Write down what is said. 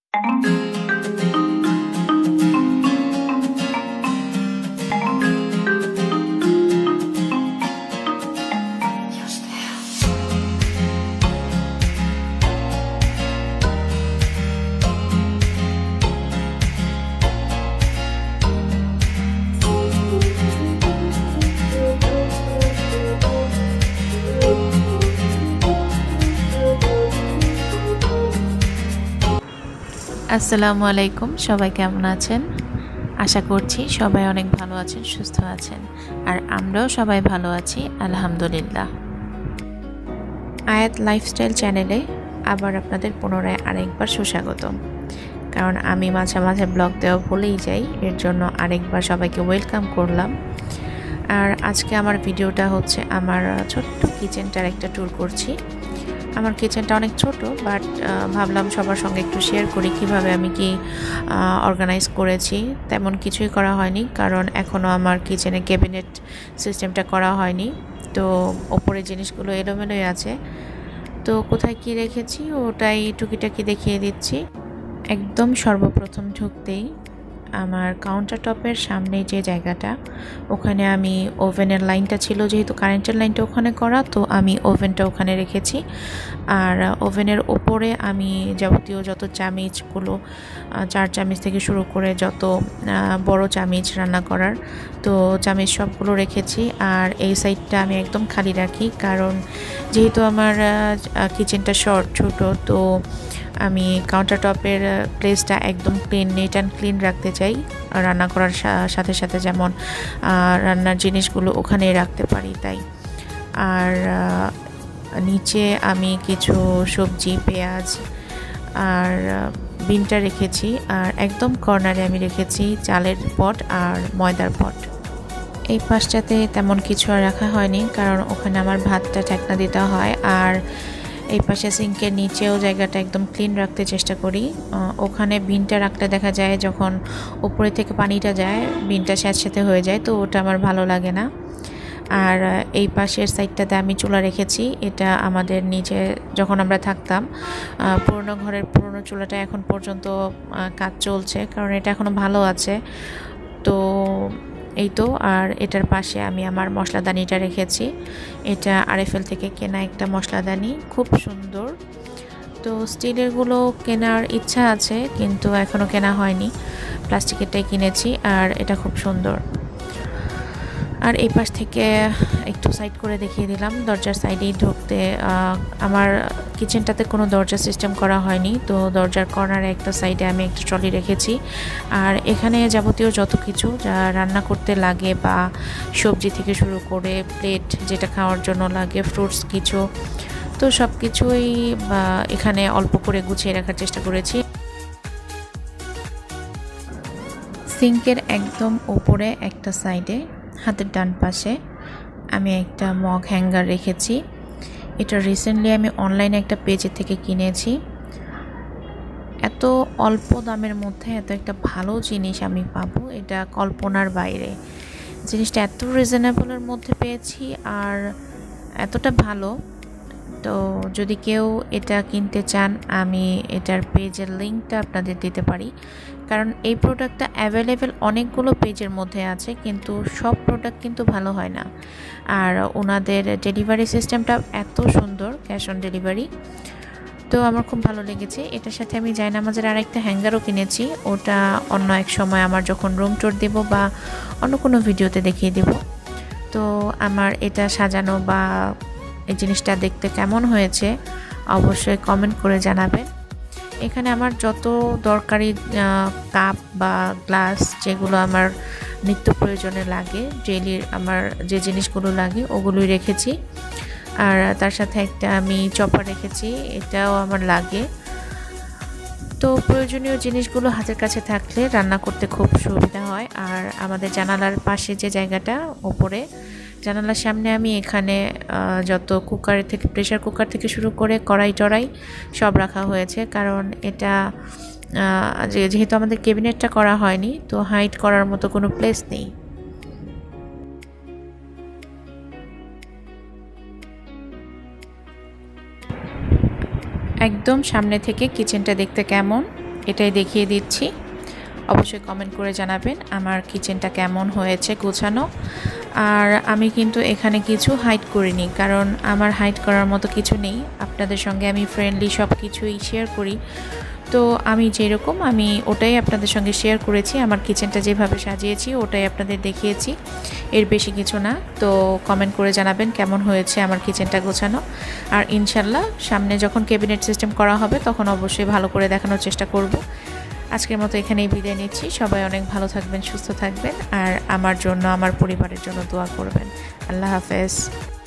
আসসালামু আলাইকুম, সবাই কেমন আছেন? আশা করছি সবাই অনেক ভালো আছেন, সুস্থ আছেন, আর আমরাও সবাই ভালো আছি আলহামদুলিল্লাহ। আয়াত লাইফস্টাইল চ্যানেলে আবার আপনাদের পুনরায় আরেকবার সুস্বাগতম। কারণ আমি মাঝে মাঝে ব্লগ দেওয়া ভুলেই যাই, এর জন্য আরেকবার সবাইকে ওয়েলকাম করলাম। আর আজকে আমার ভিডিওটা হচ্ছে আমার ছোট্ট কিচেনটার একটা ট্যুর করছি। আমার কিচেনটা অনেক ছোট, বাট ভাবলাম সবার সঙ্গে একটু শেয়ার করি কিভাবে আমি কি অর্গানাইজ করেছি। তেমন কিছুই করা হয়নি, কারণ এখনও আমার কিচেনে ক্যাবিনেট সিস্টেমটা করা হয়নি, তো ওপরে জিনিসগুলো এলোমেলোই আছে। তো কোথায় কি রেখেছি ওটাই টুকিটাকি দেখিয়ে দিচ্ছি। একদম সর্বপ্রথম ঢুকতেই আমার কাউন্টার টপের সামনে যে জায়গাটা, ওখানে আমি ওভেনের লাইনটা ছিল, যেহেতু কারেন্টের লাইনটা ওখানে করা, তো আমি ওভেনটা ওখানে রেখেছি। আর ওভেনের ওপরে আমি যাবতীয় যত চামিচগুলো, 4 চামিচ থেকে শুরু করে যত বড় চামিচ রান্না করার, তো চামিচ সবগুলো রেখেছি। আর এই সাইডটা আমি একদম খালি রাখি, কারণ যেহেতু আমার কিচেনটা ছোট, তো আমি কাউন্টার টপের প্লেসটা একদম ক্লিন, নিট অ্যান্ড ক্লিন রাখতে চাই। রান্না করার সাথে সাথে যেমন রান্নার জিনিসগুলো ওখানেই রাখতে পারি তাই। আর নিচে আমি কিছু সবজি, পেঁয়াজ আর বিনটা রেখেছি। আর একদম কর্নারে আমি রেখেছি চালের পট আর ময়দার পট। এই পাশটাতে তেমন কিছু আর রাখা হয়নি, কারণ ওখানে আমার ভাতটা ঢাকনা দিতে হয়। আর এই পাশে সিঙ্কের নিচেও জায়গাটা একদম ক্লিন রাখতে চেষ্টা করি। ওখানে বিনটা রাখলে দেখা যায় যখন উপরে থেকে পানিটা যায়, বিনটা স্যাঁতস্যাঁতে হয়ে যায়, তো ওটা আমার ভালো লাগে না। আর এই পাশের সাইডটাতে আমি চুলা রেখেছি। এটা আমাদের নিচে যখন আমরা থাকতাম, পুরনো ঘরের পুরনো চুলাটা এখন পর্যন্ত কাজ চলছে, কারণ এটা এখনও ভালো আছে। তো এই তো। আর এটার পাশে আমি আমার মশলাদানিটা রেখেছি। এটা আরএফএল থেকে কেনা একটা মশলাদানি, খুব সুন্দর। তো স্টিলেরগুলো কেনার ইচ্ছা আছে, কিন্তু এখনও কেনা হয়নি, প্লাস্টিকেরটাই কিনেছি। আর এটা খুব সুন্দর। আর এই পাশ থেকে একটু সাইড করে দেখিয়ে দিলাম, দরজার সাইডেই ঢুকতে আমার কিচেনটাতে কোনো দরজা সিস্টেম করা হয়নি, তো দরজার কর্নারে একটা সাইডে আমি একটা ট্রলি রেখেছি। আর এখানে যাবতীয় যত কিছু যা রান্না করতে লাগে, বা সবজি থেকে শুরু করে প্লেট যেটা খাওয়ার জন্য লাগে, ফ্রুটস কিছু, তো সব কিছুই এখানে অল্প করে গুছিয়ে রাখার চেষ্টা করেছি। সিঙ্কের একদম ওপরে একটা সাইডে হাতের ডান পাশে আমি একটা মগ হ্যাঙ্গার রেখেছি। এটা রিসেন্টলি আমি অনলাইনে একটা পেজের থেকে কিনেছি। এত অল্প দামের মধ্যে এত একটা ভালো জিনিস আমি পাবো, এটা কল্পনার বাইরে। জিনিসটা এত রিজনেবলের মধ্যে পেয়েছি, আর এতটা ভালো। তো যদি কেউ এটা কিনতে চান, আমি এটার পেজের লিঙ্কটা আপনাদের দিতে পারি, কারণ এই প্রোডাক্টটা অ্যাভেলেবেল অনেকগুলো পেজের মধ্যে আছে, কিন্তু সব প্রোডাক্ট কিন্তু ভালো হয় না। আর ওনাদের ডেলিভারি সিস্টেমটা এত সুন্দর, ক্যাশ অন ডেলিভারি, তো আমার খুব ভালো লেগেছে। এটার সাথে আমি জায়নামাজের আরেকটা হ্যাঙ্গারও কিনেছি, ওটা অন্য এক সময় আমার যখন রুম ট্যুর দেব বা অন্য কোনো ভিডিওতে দেখিয়ে দেব। তো আমার এটা সাজানো বা এই জিনিসটা দেখতে কেমন হয়েছে অবশ্যই কমেন্ট করে জানাবেন। এখানে আমার যত দরকারি কাপ বা গ্লাস, যেগুলো আমার নিত্য প্রয়োজনে লাগে, ডেইলি আমার যে জিনিসগুলো লাগে ওগুলোই রেখেছি। আর তার সাথে একটা আমি চপার রেখেছি, এটাও আমার লাগে। তো প্রয়োজনীয় জিনিসগুলো হাতের কাছে থাকলে রান্না করতে খুব সুবিধা হয়। আর আমাদের জানালার পাশে যে জায়গাটা ওপরে, জানালার সামনে আমি এখানে যত কুকার থেকে, প্রেশার কুকার থেকে শুরু করে কড়াই টড়াই সব রাখা হয়েছে, কারণ এটা যেহেতু আমাদের ক্যাবিনেটটা করা হয়নি, তো হাইড করার মতো কোনো প্লেস নেই। একদম সামনে থেকে কিচেনটা দেখতে কেমন এটাই দেখিয়ে দিচ্ছি। অবশ্যই কমেন্ট করে জানাবেন আমার কিচেনটা কেমন হয়েছে গোছানো। আর আমি কিন্তু এখানে কিছু হাইড করিনি, কারণ আমার হাইড করার মতো কিছু নেই। আপনাদের সঙ্গে আমি ফ্রেন্ডলি সব কিছুই শেয়ার করি, তো আমি যেরকম আমি ওটাই আপনাদের সঙ্গে শেয়ার করেছি। আমার কিচেনটা যেভাবে সাজিয়েছি ওটাই আপনাদের দেখিয়েছি, এর বেশি কিছু না। তো কমেন্ট করে জানাবেন কেমন হয়েছে আমার কিচেনটা গোছানো। আর ইনশাল্লাহ সামনে যখন ক্যাবিনেট সিস্টেম করা হবে তখন অবশ্যই ভালো করে দেখানোর চেষ্টা করব। আজকের মতো এখানেই বিদায় নিচ্ছি। সবাই অনেক ভালো থাকবেন, সুস্থ থাকবেন, আর আমার জন্য আমার পরিবারের জন্য দোয়া করবেন। আল্লাহ হাফেজ।